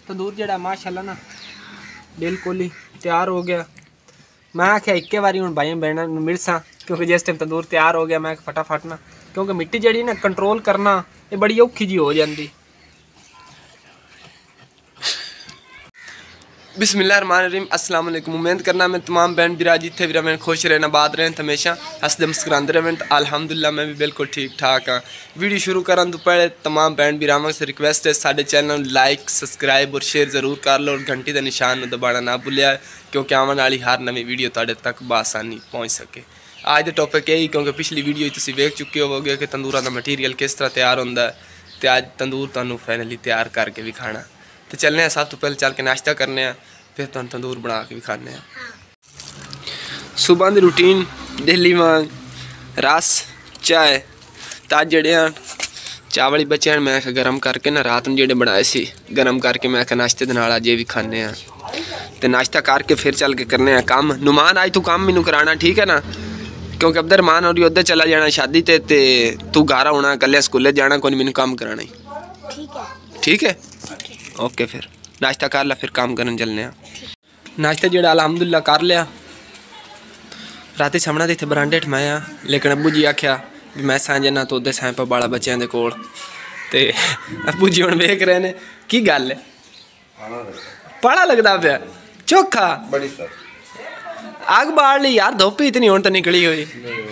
तंदूर जड़ा माशाल्लाह ना बिल्कुल ही तैयार हो गया। मैं आख्या इक्के बारी हूँ भाई बहना मिलसा, क्योंकि जिस टाइम तंदूर तैयार हो गया मैं फटाफट ना, क्योंकि मिट्टी जड़ी ना कंट्रोल करना ये बड़ी औखी जी हो जाती। बिस्मिल्लाहिर्रहमानिर्रहीम, अस्सलाम वालेकुम। उम्मीद करना मैं तमाम बहन बिरा जिथे भी रहें खुश रहना, बात रहें हमेशा हंसदे मुस्कुराते रहें। तो अल्हम्दुलिल्लाह मैं भी बिल्कुल ठीक ठाक हाँ। वीडियो शुरू करने तो पहले तमाम बहन बिरावां से रिक्वेस्ट है साडे चैनल लाइक सब्सक्राइब और शेयर ज़रूर कर लो और घंटी का निशान दबाना ना भूलिया, क्योंकि आने वाली हर नवी वीडियो तुहाडे तक बआसानी पहुँच सके। आज का टॉपिक यही, क्योंकि पिछली वीडियो तुसीं वेख चुके होवोगे कि तंदूर का मटीरियल किस तरह तैयार होंदा है, तो अज तंदूर तुहानूं फाइनली तैयार करके विखाना। तो चलने हैं, सब तो पहले चल के नाश्ता करने हैं, फिर तुहानूं तंदूर बना के विखाने हैं। सुबह की रूटीन डेली वांग रस चाय ताज जड़े चावल ही बचे मैं गर्म करके ना रात में जेडे बनाए सी गर्म करके मैं नाश्ते दे नाल अजे भी खाने हैं। तो नाश्ता करके फिर चल के करने हैं काम। नुमान आज तू काम मैनू कराना ठीक है ना, क्योंकि अब्दुर्रहमान और उधर चला जाना शादी ते तू घर आना कल स्कूले जाना कोई मैनू काम कराना ही। ठीक है ओके फिर नाश्ता कर ला फिर काम करन चलने हैं। नाश्ता जेड़ा अल्हम्दुलिल्लाह कर लिया। राती सामना तो इतने बरांडे ठमाया, लेकिन अब्बू जी आख्या भी मैं सै जाना तो उधर सैंप बाला बच्चों के कोल। ते अब्बू जी हुण वेख रहे ने की गल है पड़ा लगता पाया चोखा अग बाल ली यार, धुप ही इतनी हुण तो निकली हुई।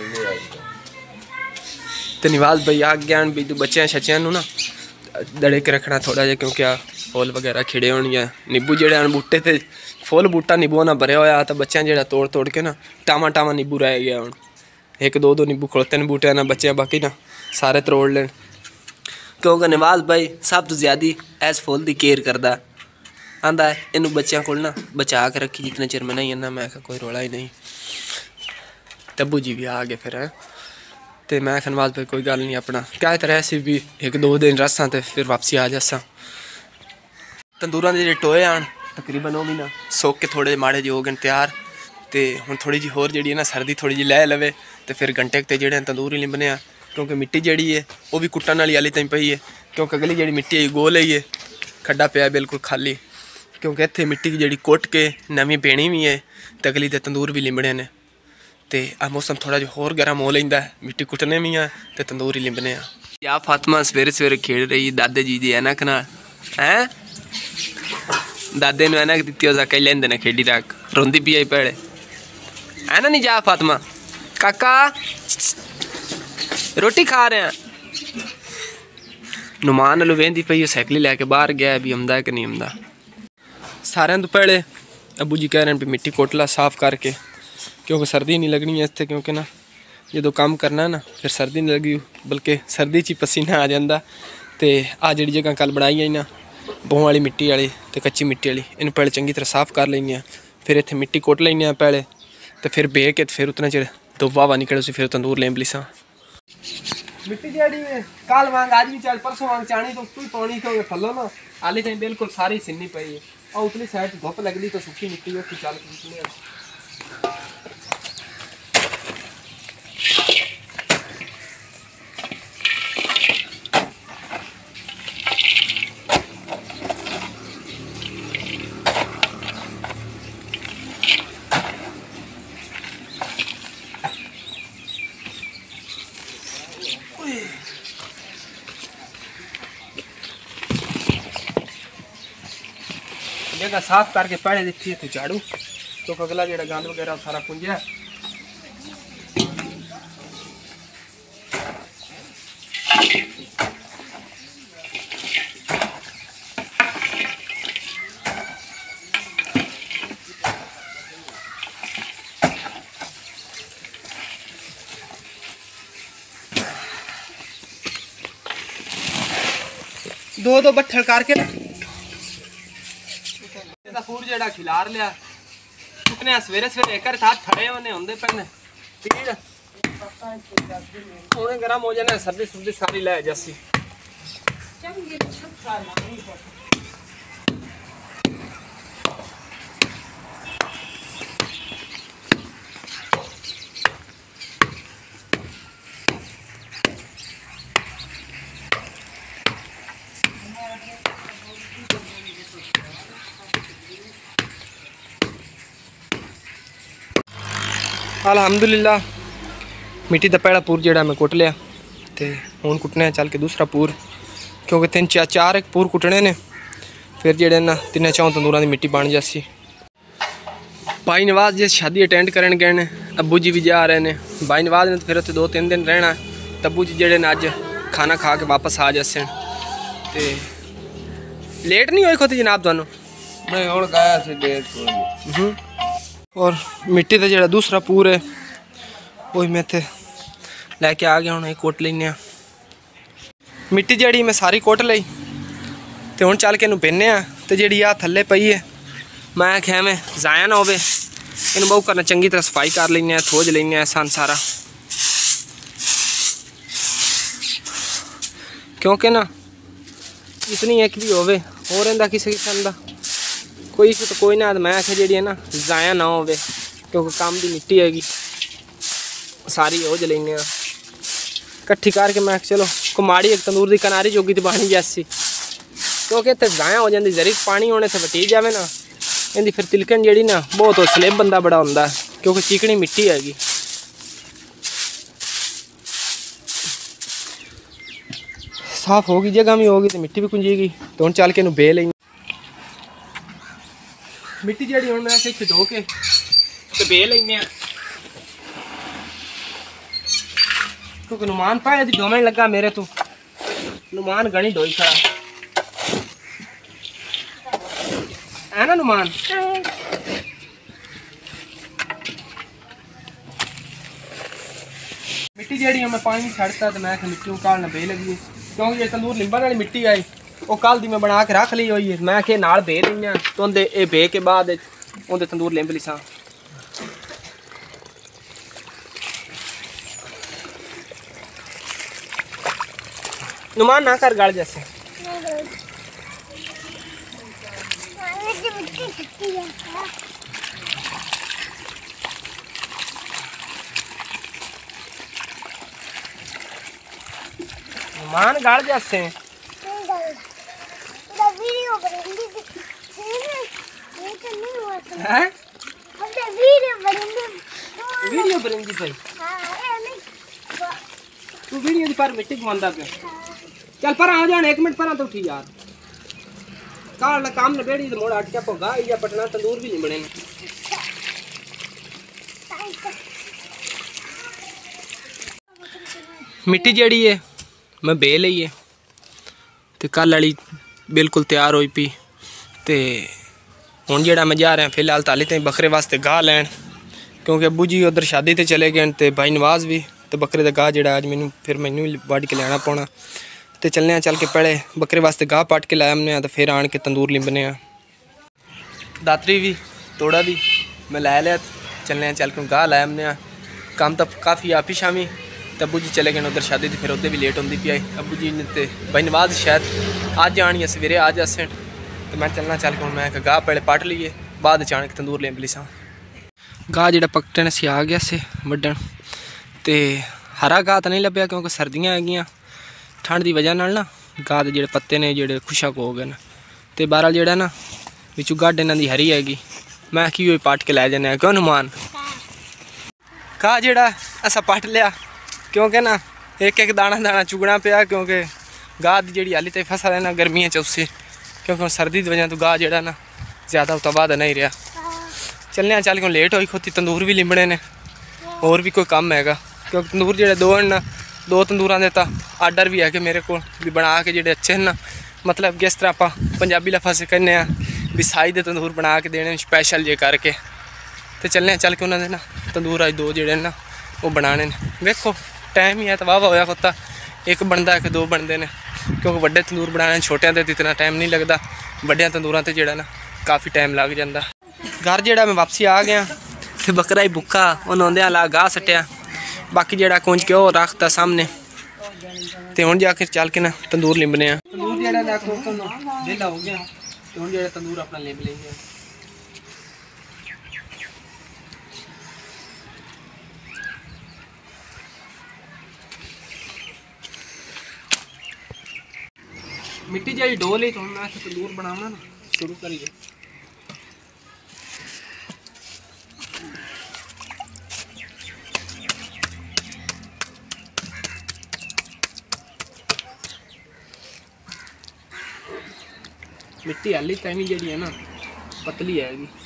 तो निवाज भाई आ गया भी तू बच्चों शच्चों ना दड़े के रखना थोड़ा जहा, क्योंकि फुल वगैरह खिड़े होने नींबू जेड़े बूटे थे फुल बूटा नींबू ना भरया होया, तो बच्चों जेड़ा तोड़ तोड़ के ना टामा टामा नींबू रह गया। हूँ एक दो नींबू खड़ोते ने बूटे ना बच्चे बाकी ना सारे तरोड़ लेन, क्योंकि निवाज भाई सब तो ज़्यादा एस फुल की केयर करता आंदा है इन बच्चों को ना बचा के रखी जितने चिर में नहीं इन्ना। मैं कोई रौला ही नहीं। तब्बू जी भी आ गए फिर है, तो मैं नवाज भाई कोई गल नहीं अपना क्या तरह से भी एक दो दिन रसा तो फिर वापसी आ जासा। तंदूर के जो टोए आन तकरीबन वो भी ना सोक के थोड़े माड़े जो हो गए तैयार। तो हूँ थोड़ी जी होर जी ना सर्दी थोड़ी जी लै लवे तो फिर घंटे ते जो तंदूर ही लिंबने आ, क्योंकि मिट्टी जी है वो भी कुट्टन वाली हाली तई पई है, क्योंकि अगली जी मिट्टी है गोल ही है खड्डा पिया बिल्कुल खाली, क्योंकि इतने मिट्टी की जी कुट के नवी पेनी भी है तो अगली तो तंदूर भी लिंबने ने। तो आ मौसम थोड़ा जो होर गर्म हो लेंदा है, मिट्टी कुटने भी हैं तो तंदूर ही लिंबने आ। फातिमा सवेरे सवेरे खेल रही दादे जी की ऐनक नाल हैं, दादे ने ऐनक दी उस कई लेंदे ने खेडी रख रोंदी पी आई भैड़े है ना। नहीं जा फातिमा काका रोटी खा रहे हैं। नुमान लो वेंदी पई साइकिल लैके बाहर गया भी आंदा कि नहीं आंदा। सारे तो पहले अबू जी कह रहे हैं भी मिट्टी कोटला साफ करके, क्योंकि सर्दी नहीं लगनी है इतने, क्योंकि ना जो काम करना ना फिर सर्दी नहीं लगी बल्कि सर्दी च पसीना आ जाता। तो आ जी जगह कल बनाई है ना बोह वाली मिट्टी वाली तो कच्ची मिट्टी वाली इन पहले चंगी तरह साफ कर लें, फिर इतने मिट्टी कोट लें पहले तो फिर बह के फिर उतना चिर धुप्प हवा निकले फिर तंदूर लें पलीसा। मिट्टी जी कल वांग आज भी चल परसों वांग चाणी तो उसको पानी तो थलो ना आले चाहे बिल्कुल सारी सिन्नी पई है और उतली साइड धुप्प लगती तो सुखी मिट्टी उसकी चल जगह साफ करके पहले देखी है तो झाड़ू तो अगला जो गंद वगैरह सारा पुंजा दो दो बट्ठल करके फूड जेड़ा खिलार लिया चुकने सवेरे सवेरे एक हाथ खड़े होने होंगे पैने उन्हें गर्म हो जाना सर्दी सर्दी सारी लै जैसी। अलहमदुलिल्लाह मिट्टी का पहला पूर जो मैं कुट लिया तो हूँ कुटने चल के दूसरा पूर, क्योंकि 3-4 एक पूर कुटने ने, फिर जेडे ना 3-4 तंदूर की मिट्टी बन जासी। भाई नवाज जी शादी अटेंड करन गए ने, अबू जी भी जा रहे हैं। भाई नवाज ने तो फिर उत्थे 2-3 दिन रहना, तब्बू जी जेडे ने अज खाना खा के वापस आ जासे। तो लेट नहीं होई खोती जनाब थानू? मैं और गाया से डेढ़। और मिट्टी का जो दूसरा पूर है वही मैं थे लैके आ गया हूँ, कोट लेने। मिट्टी जी मैं सारी कोट ली तो हूँ चल के इनू पहने तो जी आ थले पई है, मैं आख्या में जाया ना होवे, इन बहु करना चंगी तरह सफाई कर लें, थोज लें सन सारा, क्योंकि ना इतनी एक भी होवे हो रहा किसी किस्म का कोई इशू तो कोई ना। मैं आख्या जी है ना जाया ना होवे, क्योंकि काम की मिट्टी हैगी सारी हो जलेंगे कट्ठी करके। मैं चलो कुमाड़ी एक तंदूर की कनारी जोगी तो बनी जैसी, क्योंकि इतने जाया हो जाती जरी पानी होने से वटी जाए ना, इनकी फिर तिलकन जी ना बहुत स्लिप बंदा बड़ा होंगे, क्योंकि चिकनी मिट्टी हैगी। साफ होगी जगह भी होगी तो मिट्टी भी कुंजेगी, तो हम चल के बे लेंगे मिट्टी जी हूँ मैं इतने धो के तो बे लें, क्योंकि नुमान पाए डोमन लगा मेरे तो नुमान गणी डोई खड़ा है ना नुमान। मिट्टी जी मैं पानी छड़ता तो मैं मिट्टी कालना बे लगी, क्योंकि ये तंदूर लिंबन वाली मिट्टी आई वो कल दी मैं बना के रख ली हुई है। मैं आखे नाल बे ली तो ये बे के बाद उनके तंदूर लिंब ली सा। नुमान ना कर गल जैसे नुमान गल जैसे वीडियो बनेगी भाई, तू वीडियो पर मिट्टी घुमांदा पे चल पर आ जाने 1 मिनट पर तो उठी यार काल ना काम न बेड़ी तो मोड़ अटका पोगा या पटना तंदूर भी नहीं बने। मिट्टी जड़ी है मैं बे ली है तो कल वाली बिल्कुल तैयार होई पी, तो हूँ जो मैं जा रहा फिलहाल ताली तो बकरे वास्ते गाह लैन, क्योंकि अबू जी उधर शादी ते चले गए तो भाई नवाज भी, तो बकरे का गाह जो अज मैनू फिर मैनू वढ़ के लैना पौना। तो चलने चल के पहले बकरे वास्ते गाह पट के लै आने तो फिर आन के तंदूर लिंबने। दातरी भी तोड़ा भी मैं लै लिया, चलने चल के गाह लै आने। काम तो काफ़ी आपी शामी तो अबू जी चले गए उधर शादी तो फिर उधर भी लेट होती पी आई। अबू जी ने तो भाई नवाज शायद अज आनी है सवेरे आ जासे, तो मैं चलना चल के मैं गाह पहले पट लीए बाद अचानक तंदूर लिंब ली सा। गाह जो पकटन से आ गया से वड्डन, तो हरा गाह तो नहीं लभ्या क्योंकि सर्दियाँ है, ठंड की वजह ना गाह के जोड़े पत्ते ने जोड़े खुशक हो गए, तो बहरहाल जोड़ा ना बिचू गढ़ इन्हों की हरी हैगी। मैं कि पट के लै जाने क्यों नुमान गाह जोड़ा असा पट लिया, क्योंकि ना एक दाना दाना चुगना पिया, क्योंकि गाह की जी हाली तो फसल है ना गर्मियों च उससे, क्योंकि सर्दी की वजह तो गाह जोड़ा ना ज़्यादा उतना बाद नहीं रहा। चलने चल के लेट होई खोती तंदूर भी लिंबने ने और भी कोई काम हैगा, क्योंकि तंदूर जो दो ना 2 तंदूर के तो आर्डर भी है कि मेरे को भी बना के जोड़े अच्छे ना, मतलब कि इस तरह आप पंजाबी लफज से कहने भी साई दे तंदूर बना के देने स्पैशल जे करके। तो चलने चल के उन्होंने ना तंदूर अज 2 जोड़े ना वो बनाने देखो टाइम ही है तो वाह होया खोता, एक बनता है कि 2 बनते हैं, क्योंकि बड़े तंदूर बनाने छोटिया तो इतना टाइम नहीं लगता, बड़िया तंदूर से जोड़ा ना काफ़ी टाइम लग जाता। घर जोड़ा मैं वापसी आ गया तो बकरा ही भुखा उन्होंने ला गाह सटिया, बाकी जोड़ा कुंज के रखता सामने, तो हूँ जाके चल के ना तंदूर लिंबने तंदूर जो वेला हो गया, तो हूँ जो तंदूर अपना लिंब लेंगे। मिट्टी जी डो ली तो मैं तंदूर बनाना ना शुरू करिए। मिट्टी हाली तैवी जी है ना पतली है जी।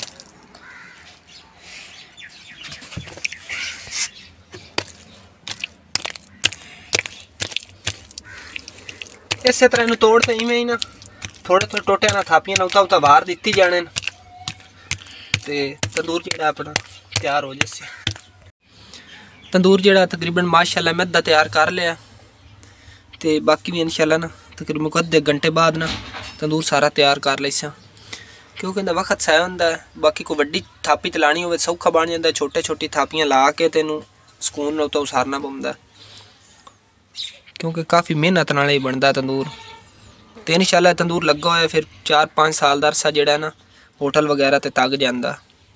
इस तरह तोड़ तो इवें ही ना थोड़े थोड़े टोटे ना थापियां उता उता बाहर दिती जाने ते तंदूर जो अपना तैयार हो जैसे। तंदूर जो तकरीबन माशाल्लाह मैं अद्धा तैयार कर लिया तो बाकी भी इंशाल्लाह ना तकरीबन अद्धे घंटे बाद ना तंदूर सारा तैयार कर लिसा क्योंकि इहदा वक्त सह होंदा है। बाकी कोई वड्डी थापी तलानी हो सौखा बन जाता है, छोटे छोटी थापियां ला के तेनू सुकून नाल उसारना पौंदा क्योंकि काफ़ी मेहनत नाल ही बनता तंदूर। तो इंशाल्लाह तंदूर लगा होया फिर 4-5 साल का अरसा जिहड़ा ना होटल वगैरह ते तग जांदा।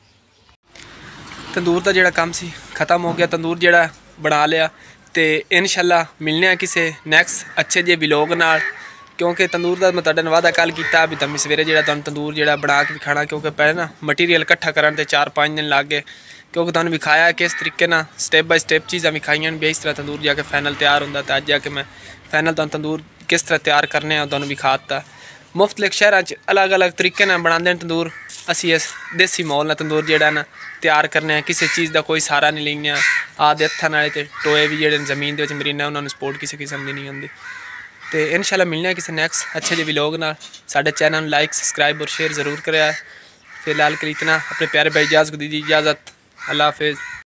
तंदूर का जिहड़ा काम सी खत्म हो गया, तंदूर जिहड़ा बना लिया तो इंशाल्लाह मिलने किसी नैक्सट अच्छे जे व्लॉग नाल क्योंकि तंदूर का मैं तुहाडे नाल वादा कल कीता भी तमी सवेरे जिहड़ा तुहानूं तंदूर जिहड़ा बना के भी खाना क्योंकि पहले ना मटीरियल इकट्ठा करन ते 4-5 दिन लग गए क्योंकि तुहानूं विखाया किस तरीके ना स्टेप बाय स्टेप चीज़ां विखाइयां भी इस तरह तंदूर जाके फाइनल तैयार होंदा तो अज जाके मैं फाइनल तुहानूं तंदूर किस तरह तैयार करने तुहानूं विखाता। मुख्तलिफ शहरां च अलग अलग तरीके नाल बनांदे तंदूर, असी इस देसी माहौल नाल तंदूर जिहड़ा ना तैयार करने किसी चीज़ का कोई सहारा नहीं लेंगे आदे हत्थां नाल ते टोए भी जिहड़े जमीन दे विच मरीना उन्होंने सपोर्ट किसी किस्म दी नहीं होंदी। तो इंशाल्लाह मिलने किसी नैक्सट अच्छे जे व्लॉग नाल। साडे चैनल लाइक सबसक्राइब और शेयर ज़रूर करें। फिलहाल के लिए इतना, अपने प्यारे भाई इजाज़ को दीजिए इजाज़त। अल्लाह हाफिज़।